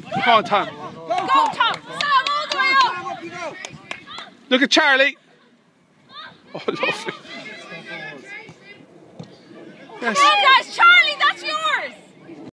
Come on, Tom. Go, Tom. Sam, all the way up. Look at Charlie. Oh, lovely. Yes. Come on, guys, Charlie.